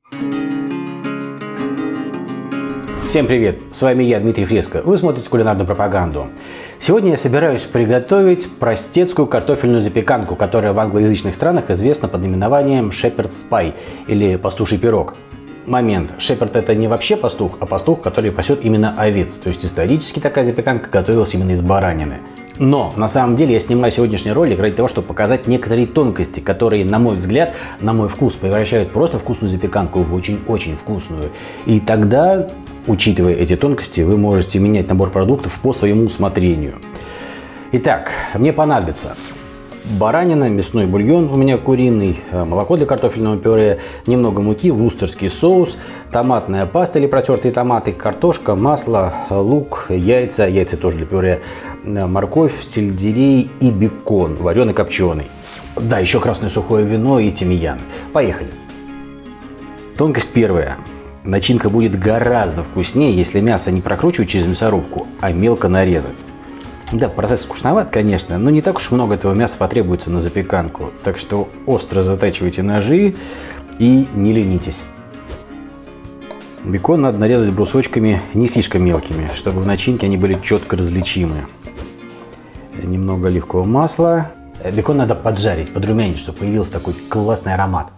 Всем привет! С вами я, Дмитрий Фреско. Вы смотрите кулинарную пропаганду. Сегодня я собираюсь приготовить простецкую картофельную запеканку, которая в англоязычных странах известна под наименованием shepherd's pie или пастуший пирог. Момент. Шепард — это не вообще пастух, а пастух, который пасет именно овец. То есть исторически такая запеканка готовилась именно из баранины. Но на самом деле я снимаю сегодняшний ролик ради того, чтобы показать некоторые тонкости, которые, на мой взгляд, на мой вкус, превращают просто вкусную запеканку в очень-очень вкусную. И тогда, учитывая эти тонкости, вы можете менять набор продуктов по своему усмотрению. Итак, мне понадобится баранина, мясной бульон у меня куриный, молоко для картофельного пюре, немного муки, вустерский соус, томатная паста или протертые томаты, картошка, масло, лук, яйца тоже для пюре, морковь, сельдерей и бекон, вареный, копченый. Да, еще красное сухое вино и тимьян. Поехали. Тонкость первая. Начинка будет гораздо вкуснее, если мясо не прокручивать через мясорубку, а мелко нарезать. Да, процесс скучноват, конечно, но не так уж много этого мяса потребуется на запеканку. Так что остро затачивайте ножи и не ленитесь. Бекон надо нарезать брусочками не слишком мелкими, чтобы в начинке они были четко различимы. Немного оливкового масла. Бекон надо поджарить, подрумянить, чтобы появился такой классный аромат.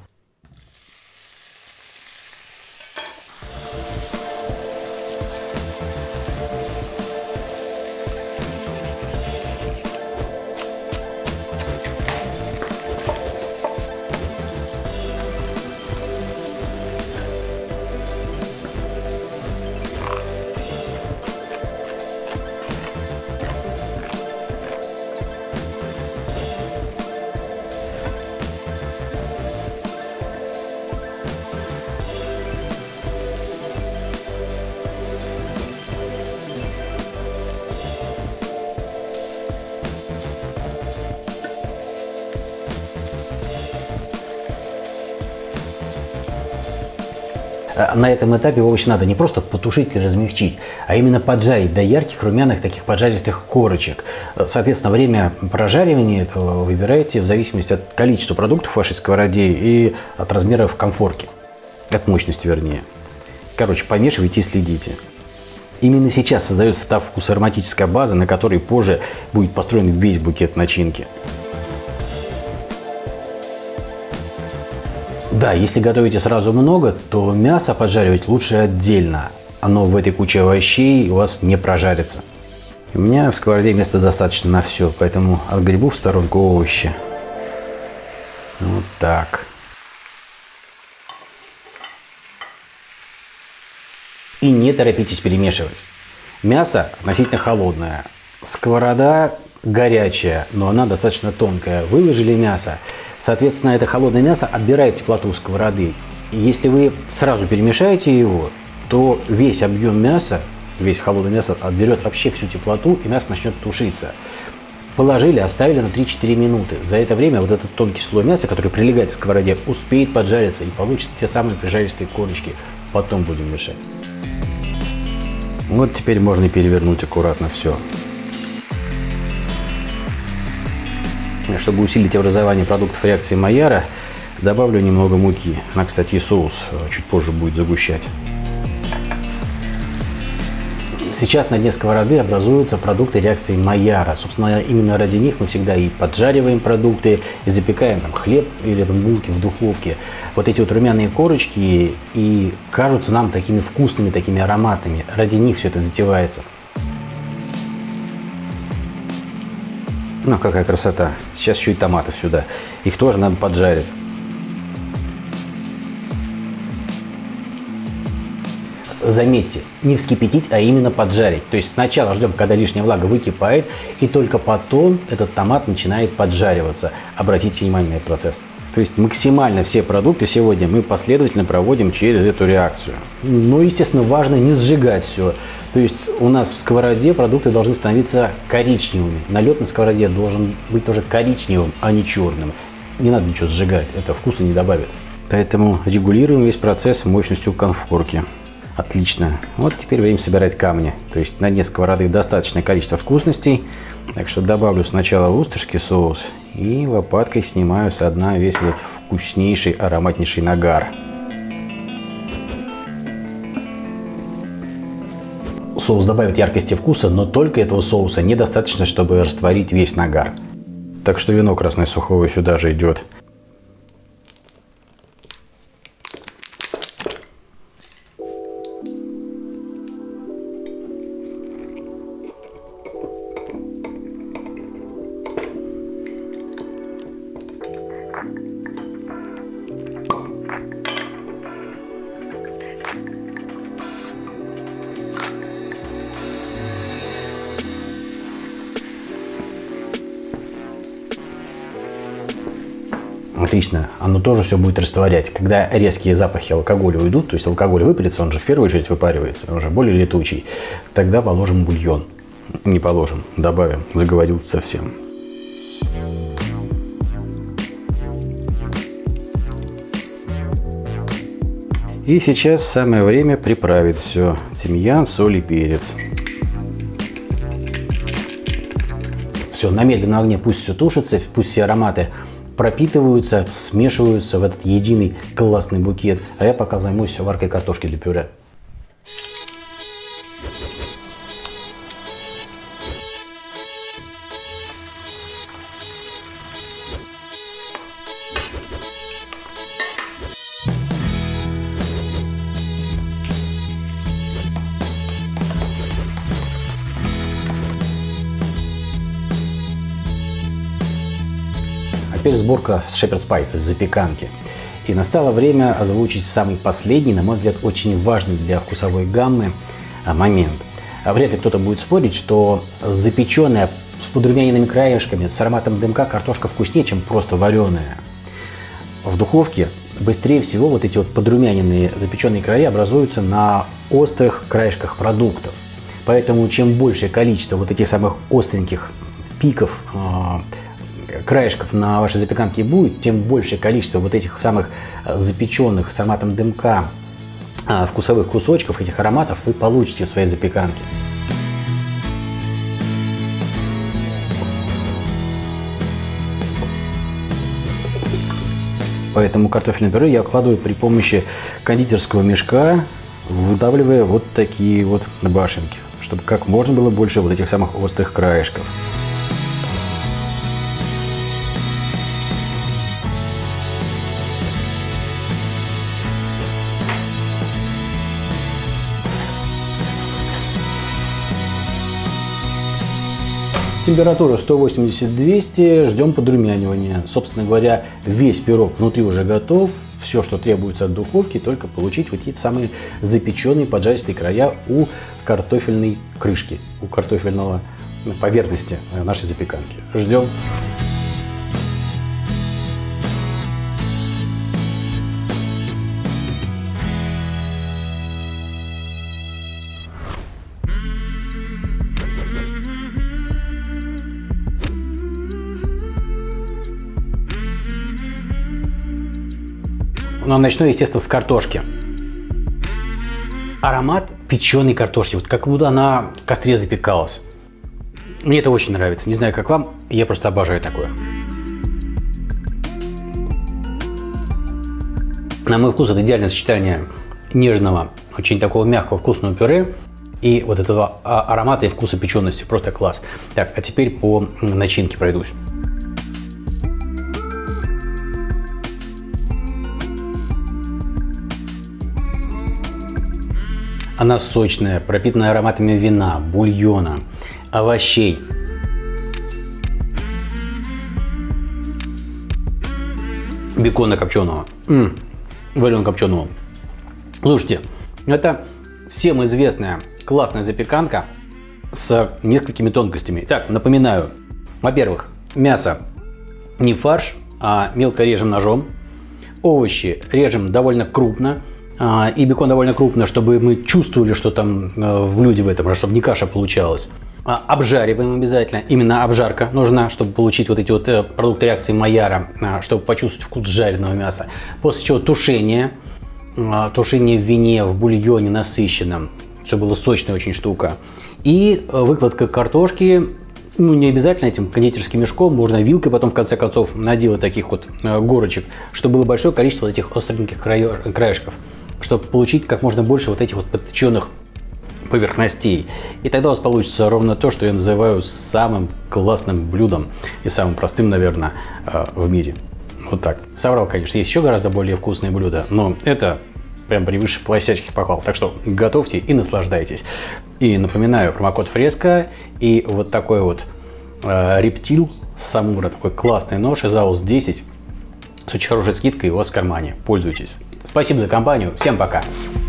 На этом этапе овощи надо не просто потушить или размягчить, а именно поджарить до ярких румяных таких поджаристых корочек. Соответственно, время прожаривания этого выбираете в зависимости от количества продуктов в вашей сковороде и от размеров конфорки. От мощности, вернее. Короче, помешивайте и следите. Именно сейчас создается та вкусоароматическая база, на которой позже будет построен весь букет начинки. Да, если готовите сразу много, то мясо поджаривать лучше отдельно. Оно в этой куче овощей у вас не прожарится. У меня в сковороде места достаточно на все, поэтому отгребу в сторонку овощи. Вот так. И не торопитесь перемешивать. Мясо относительно холодное. Сковорода горячая, но она достаточно тонкая. Выложили мясо. Соответственно, это холодное мясо отбирает теплоту сковороды. И если вы сразу перемешаете его, то весь объем мяса, весь холодное мясо отберет вообще всю теплоту, и мясо начнет тушиться. Положили, оставили на 3-4 минуты. За это время вот этот тонкий слой мяса, который прилегает к сковороде, успеет поджариться и получится те самые прижаристые корочки. Потом будем мешать. Вот теперь можно и перевернуть аккуратно все. Чтобы усилить образование продуктов реакции Майяра, добавлю немного муки. Она, кстати, и соус чуть позже будет загущать. Сейчас на дне сковороды образуются продукты реакции Майяра. Собственно, именно ради них мы всегда и поджариваем продукты, и запекаем там хлеб или там булки в духовке. Вот эти вот румяные корочки и кажутся нам такими вкусными, такими ароматными. Ради них все это затевается. Ну, какая красота. Сейчас еще и томатов сюда. Их тоже надо поджарить. Заметьте, не вскипятить, а именно поджарить. То есть сначала ждем, когда лишняя влага выкипает, и только потом этот томат начинает поджариваться. Обратите внимание на этот процесс. То есть максимально все продукты сегодня мы последовательно проводим через эту реакцию. Но, естественно, важно не сжигать все. То есть у нас в сковороде продукты должны становиться коричневыми. Налет на сковороде должен быть тоже коричневым, а не черным. Не надо ничего сжигать, это вкуса не добавит. Поэтому регулируем весь процесс мощностью конфорки. Отлично. Вот теперь время собирать камни. То есть на дне сковороды достаточное количество вкусностей. Так что добавлю сначала вустерский соус и лопаткой снимаю со дна весь этот вкуснейший, ароматнейший нагар. соус добавит яркости вкуса, но только этого соуса недостаточно, чтобы растворить весь нагар. Так что вино красное сухое сюда же идет. Отлично, оно тоже все будет растворять. Когда резкие запахи алкоголя уйдут, то есть алкоголь выпарится, он же в первую очередь выпаривается, он же более летучий, тогда положим бульон. Не положим, добавим, заговорился совсем. И сейчас самое время приправить все. Тимьян, соль и перец. Все, на медленном огне пусть все тушится, пусть все ароматы пропитываются, смешиваются в этот единый классный букет. А я пока займусь варкой картошки для пюре. Теперь сборка с shepherd's pie, то есть запеканки. И настало время озвучить самый последний, на мой взгляд, очень важный для вкусовой гаммы момент. Вряд ли кто-то будет спорить, что запеченная с подрумяненными краешками, с ароматом дымка картошка вкуснее, чем просто вареная. В духовке быстрее всего вот эти вот подрумяненные запеченные края образуются на острых краешках продуктов. Поэтому чем большее количество вот этих самых остреньких пиков, краешков на вашей запеканке будет, тем большее количество вот этих самых запеченных с ароматом дымка вкусовых кусочков, этих ароматов вы получите в своей запеканке. Поэтому картофельное пюре я укладываю при помощи кондитерского мешка, выдавливая вот такие вот башенки, чтобы как можно было больше вот этих самых острых краешков. Температура 180-200, ждем подрумянивания. Собственно говоря, весь пирог внутри уже готов. Все, что требуется от духовки, только получить вот эти самые запеченные поджаристые края у картофельной крышки, у картофельного поверхности нашей запеканки. Ждем. Но начну, естественно, с картошки. Аромат печеной картошки, вот как будто она в костре запекалась. Мне это очень нравится. Не знаю, как вам, я просто обожаю такое. На мой вкус это идеальное сочетание нежного, очень такого мягкого вкусного пюре и вот этого аромата и вкуса печености. Просто класс. Так, а теперь по начинке пройдусь. Она сочная, пропитанная ароматами вина, бульона, овощей. Бекона копченого, варено копченого. Слушайте, это всем известная классная запеканка с несколькими тонкостями. Так, напоминаю, во-первых, мясо не фарш, а мелко режем ножом. Овощи режем довольно крупно. И бекон довольно крупно, чтобы мы чувствовали, что там в блюде в этом, чтобы не каша получалась. Обжариваем обязательно. Именно обжарка нужна, чтобы получить вот эти вот продукты реакции Майяра, чтобы почувствовать вкус жареного мяса. После чего тушение. Тушение в вине, в бульоне насыщенном, чтобы была сочная очень штука. И выкладка картошки. Ну, не обязательно этим кондитерским мешком, можно вилкой потом в конце концов наделать таких вот горочек, чтобы было большое количество вот этих остреньких краешков, чтобы получить как можно больше вот этих вот подпеченных поверхностей. И тогда у вас получится ровно то, что я называю самым классным блюдом и самым простым, наверное, в мире. Вот так. Соврал, конечно, есть еще гораздо более вкусные блюда, но это прям превыше всяческих похвал. Так что готовьте и наслаждайтесь. И напоминаю, промокод Фреско и вот такой вот рептил Самура, такой классный нож из AUS 10 с очень хорошей скидкой у вас в кармане. Пользуйтесь. Спасибо за компанию. Всем пока.